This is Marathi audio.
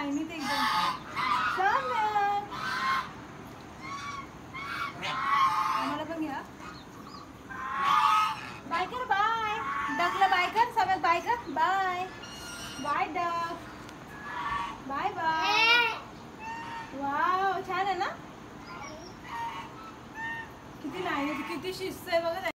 लाईनीत एकदम. साम्या आम्हाला पण घ्या. बाय कर. बाय डकला बाय कर. साम्या बाय कर. Bye bye duck. Bye bye. Wow छान आहे ना. किती लाईनीत किती शिस्त आहे बघा.